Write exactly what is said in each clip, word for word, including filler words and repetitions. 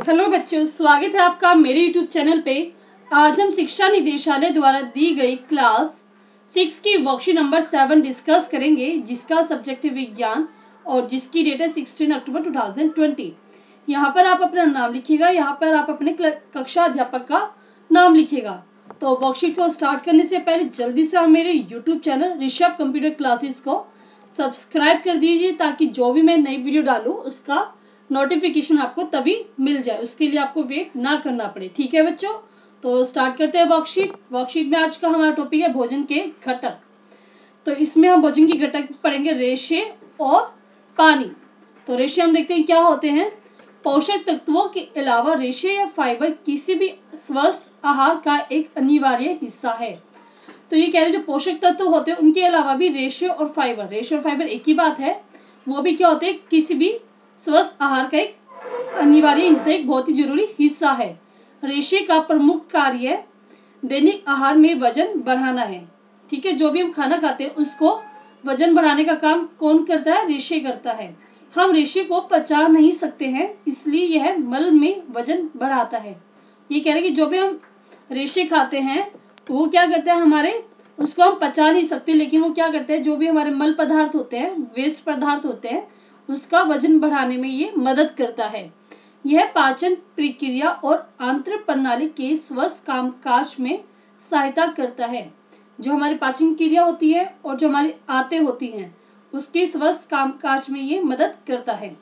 Hello बच्चों, स्वागत है आपका मेरे यूट्यूब चैनल पे। आज हम शिक्षा निदेशालय द्वारा दी गई क्लास सिक्स की वर्कशीट नंबर सेवन डिस्कस करेंगे, जिसका सब्जेक्ट है विज्ञान और जिसकी डेट है sixteen October two thousand twenty. यहाँ पर आप अपना नाम लिखिएगा, यहाँ पर आप अपने कक्षा अध्यापक का नाम लिखिएगा। तो वर्कशीट को स्टार्ट करने से पहले जल्दी से आप मेरे YouTube channel Rishabh computer classes को सब्सक्राइब कर दीजिए, ताकि जो भी मैं नई वीडियो डालूँ उसका नोटिफिकेशन आपको तभी मिल जाए। उसके लिए आपको वेट ना करना पड़े। ठीक है बच्चों, तो स्टार्ट करते हैं वर्कशीट। वर्कशीट में आज का हमारा टॉपिक है भोजन के घटक। तो इसमें हम भोजन की घटक पढ़ेंगे रेशे और पानी। तो रेशे हम देखते हैं क्या होते हैं। पोषक तत्वों के अलावा रेशे या फाइबर किसी भी स्वस्थ आहार का एक अनिवार्य हिस्सा है। तो ये कह रहे हैं जो पोषक तत्व होते हैं उनके अलावा भी रेशे और फाइबर, रेशे और फाइबर एक ही बात है, वो भी क्या होते हैं, किसी भी स्वस्थ आहार का एक अनिवार्य हिस्सा, एक बहुत ही जरूरी हिस्सा है। रेशे का प्रमुख कार्य दैनिक आहार में वजन बढ़ाना है। ठीक है, जो भी हम खाना खाते हैं उसको वजन बढ़ाने का काम कौन करता है, रेशे करता है। हम रेशे को पचा नहीं सकते हैं, इसलिए यह मल में वजन बढ़ाता है। ये कह रहे हैं कि जो भी हम रेशे खाते हैं वो क्या करते हैं, हमारे उसको हम पचा नहीं सकते, लेकिन वो क्या करते हैं, जो भी हमारे मल पदार्थ होते हैं, वेस्ट पदार्थ होते हैं, उसका वजन बढ़ाने में ये मदद करता है। यह पाचन प्रक्रिया और आंत्र प्रणाली के स्वस्थ कामकाज में सहायता करता है। जो हमारी पाचन क्रिया होती है और जो हमारी आंतें होती हैं उसके स्वस्थ कामकाज में ये मदद करता है।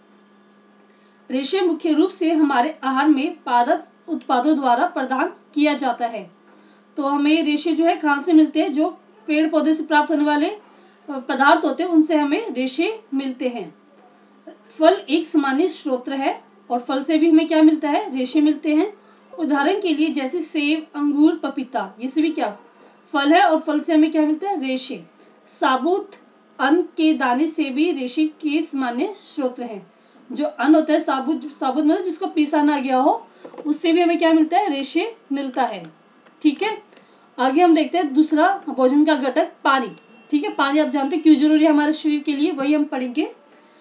रेशे मुख्य रूप से हमारे आहार में पादप उत्पादों द्वारा प्रदान किया जाता है। तो हमें रेशे जो है कहाँ से मिलते हैं, जो पेड़ पौधे से प्राप्त होने वाले पदार्थ होते हैं उनसे हमें रेशे मिलते हैं। फल एक सामान्य स्रोत है और फल से भी हमें क्या मिलता है, रेशे मिलते हैं। उदाहरण के लिए जैसे सेब, अंगूर, पपीता, ये सभी क्या फल है और फल से हमें क्या मिलता है, रेशे। साबुत अन्न के दाने से भी रेशे के सामान्य स्रोत हैं। जो अन्न होता है साबुत, साबुत मतलब जिसको पीसा ना गया हो, उससे भी हमें क्या मिलता है, रेशे मिलता है। ठीक है, आगे हम देखते हैं दूसरा भोजन का घटक पानी। ठीक है, पानी आप जानते हैं क्यों जरूरी है हमारे शरीर के लिए, वही हम पढ़ेंगे।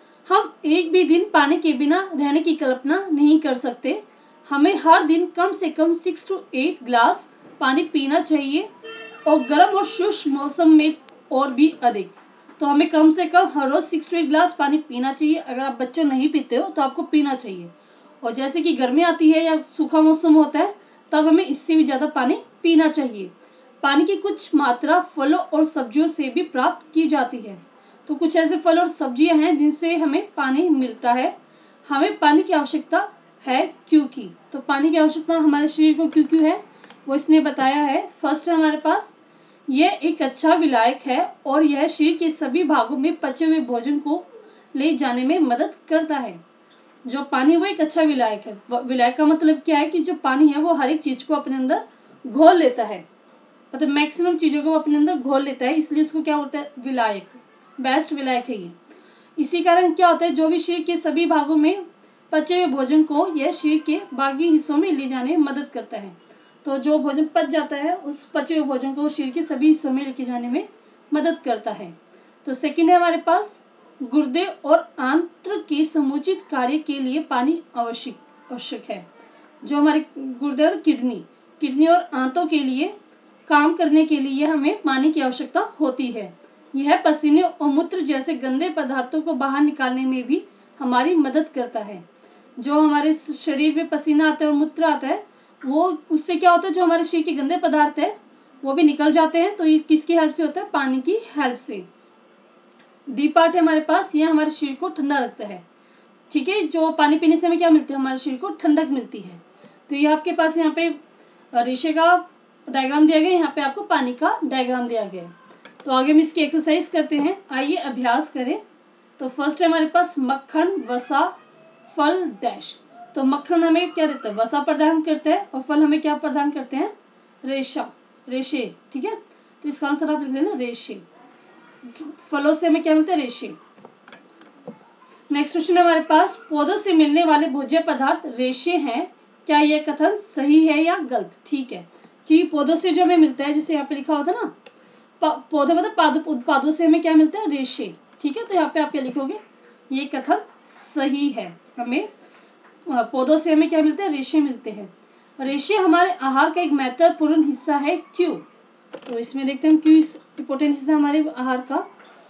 हम एक भी दिन पानी के बिना रहने की कल्पना नहीं कर सकते। हमें हर दिन कम से कम सिक्स टू एट ग्लास पानी पीना चाहिए और गर्म और शुष्क मौसम में और भी अधिक। तो हमें कम से कम हर रोज सिक्स टू एट ग्लास पानी पीना चाहिए। अगर आप बच्चों नहीं पीते हो तो आपको पीना चाहिए। और जैसे कि गर्मी आती है या सूखा मौसम होता है तब हमें इससे भी ज़्यादा पानी पीना चाहिए। पानी की कुछ मात्रा फलों और सब्जियों से भी प्राप्त की जाती है। तो कुछ ऐसे फल और सब्जियां हैं जिनसे हमें पानी मिलता है। हमें पानी की आवश्यकता है क्योंकि, तो पानी की आवश्यकता हमारे शरीर को क्यों क्यों है वो इसने बताया है। फर्स्ट हमारे पास यह एक अच्छा विलायक है और यह शरीर के सभी भागों में पचे हुए भोजन को ले जाने में मदद करता है। जो पानी वो एक अच्छा विलायक है। विलायक का मतलब क्या है कि जो पानी है वो हर एक चीज को अपने अंदर घोल लेता है, मतलब मैक्सिमम चीजों को अपने अंदर घोल लेता है, इसलिए इसको क्या बोलते हैं, विलायक, बेस्ट विलायक है ये। इसी कारण क्या होता है, जो भी शरीर के सभी भागों में पचे हुए भोजन को यह शरीर के बाकी हिस्सों में ले जाने में मदद करता है। तो जो भोजन पच जाता है उस पचे हुए भोजन को शरीर के सभी हिस्सों में लेके जाने में मदद करता है। तो सेकंड है हमारे पास गुर्दे और आंत्र के समुचित कार्य के लिए पानी आवश्यक आवश्यक है। जो हमारे गुर्दे और किडनी किडनी और आंतों के लिए काम करने के लिए हमें पानी की आवश्यकता होती है। यह पसीने और मूत्र जैसे गंदे पदार्थों को बाहर निकालने में भी हमारी मदद करता है। जो हमारे शरीर में पसीना आता है और मूत्र आता है वो उससे क्या होता है, जो हमारे शरीर के गंदे पदार्थ है वो भी निकल जाते हैं। तो ये किसकी हेल्प से होता है, पानी की हेल्प से। डी पार्ट है हमारे पास, ये हमारे शरीर को ठंडा रखता है। ठीक है, जो पानी पीने से हमें क्या मिलती है, हमारे शरीर को ठंडक मिलती है। तो ये आपके पास यहाँ पे रेशे का डायग्राम दिया गया है, यहाँ पे आपको पानी का डायग्राम दिया गया है। तो आगे हम इसकी एक्सरसाइज करते हैं, आइए अभ्यास करें। तो फर्स्ट है हमारे पास मक्खन, वसा, फल, डैश। तो मक्खन हमें क्या देता है, वसा प्रदान करता है और फल हमें क्या प्रदान करते हैं, रेशा, रेशे। ठीक है, तो इसका आंसर आप लिख लेना रेशे। फलों से हमें क्या मिलता है, रेशे। नेक्स्ट क्वेश्चन है हमारे पास, पौधों से मिलने वाले भोज्य पदार्थ रेशे हैं, क्या यह कथन सही है या गलत। ठीक है, कि पौधों से जो हमें मिलता है, जैसे यहाँ पे लिखा होता है ना, पौधे मतलब पादप उत्पादों से हमें क्या मिलता है, रेशे। ठीक है, तो यहाँ पे आप क्या लिखोगे, ये कथन सही है, हमें पौधों से हमें क्या मिलते हैं, रेशे मिलते हैं। रेशे हमारे आहार का एक महत्वपूर्ण हिस्सा है, क्यों? तो इसमें देखते हैं क्यों इम्पोर्टेंट हिस्सा हमारे आहार का।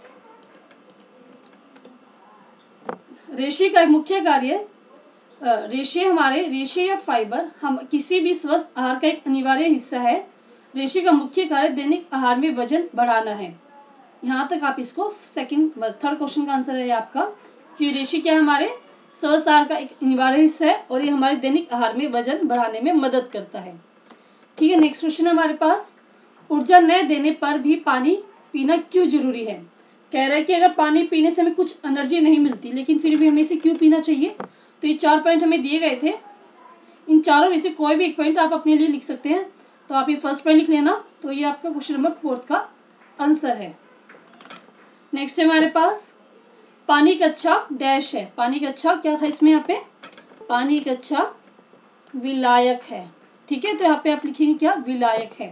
रेशे का एक मुख्य कार्य, रेशे हमारे रेशे या फाइबर हम किसी भी स्वस्थ आहार का एक अनिवार्य हिस्सा है। रेशे का मुख्य कार्य दैनिक आहार में वजन बढ़ाना है। यहाँ तक आप इसको सेकंड थर्ड क्वेश्चन का आंसर है आपका, कि रेशे क्या हमारे स्वस्थ आहार का एक अनिवार्य हिस्सा है और ये हमारे दैनिक आहार में वजन बढ़ाने में मदद करता है। ठीक है, नेक्स्ट क्वेश्चन है हमारे पास, ऊर्जा न देने पर भी पानी पीना क्यों जरूरी है? कह रहा है कि अगर पानी पीने से हमें कुछ एनर्जी नहीं मिलती लेकिन फिर भी हमें इसे क्यों पीना चाहिए। तो ये चार पॉइंट हमें दिए गए थे, इन चारों में से कोई भी एक पॉइंट आप अपने लिए लिख सकते हैं। तो आप ये फर्स्ट पॉइंट लिख लेना, तो ये आपका क्वेश्चन नंबर फोर्थ का आंसर है। नेक्स्ट है हमारे पास, पानी का अच्छा डैश है। पानी का अच्छा क्या था इसमें, यहाँ पे पानी का अच्छा विलायक है। ठीक है, तो यहाँ पे आप लिखेंगे क्या, विलायक है।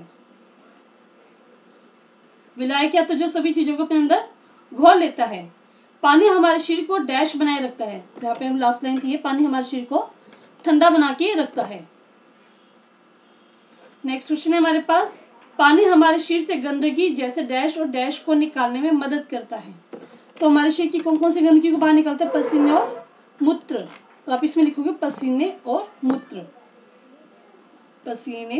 विलायक या तो जो सभी चीजों को अपने अंदर घोल लेता है। पानी हमारे शरीर को डैश बनाए रखता है, जहाँ पे हम लास्ट लाइन थी, पानी हमारे शरीर को ठंडा बना के रखता है। नेक्स्ट क्वेश्चन है हमारे पास, पानी हमारे शरीर से गंदगी जैसे डैश और डैश को निकालने में मदद करता है। तो हमारे शरीर की कौन कौन सी गंदगी को बाहर निकालता है, पसीने और मूत्र। तो आप इसमें लिखोगे पसीने और मूत्र, पसीने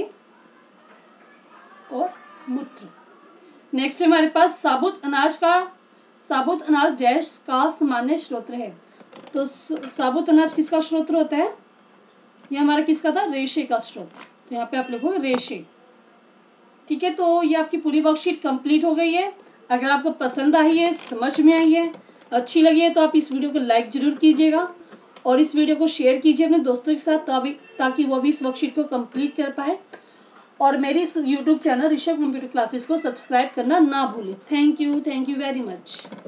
और मूत्र। नेक्स्ट है हमारे पास, साबुत अनाज का साबुत अनाज डैश का सामान्य स्रोत है। तो साबुत अनाज किसका स्रोत होता है, ये हमारा किसका था, रेशे का स्रोत। तो यहाँ पे आप लिखोगे रेशे। ठीक है, तो ये आपकी पूरी वर्कशीट कंप्लीट हो गई है। अगर आपको पसंद आई है, समझ में आई है, अच्छी लगी है, तो आप इस वीडियो को लाइक जरूर कीजिएगा और इस वीडियो को शेयर कीजिए अपने दोस्तों के साथ, तो अभी ताकि वो भी इस वर्कशीट को कंप्लीट कर पाए। और मेरी इस YouTube channel Rishabh computer classes को सब्सक्राइब करना ना भूलें। Thank you, thank you very much.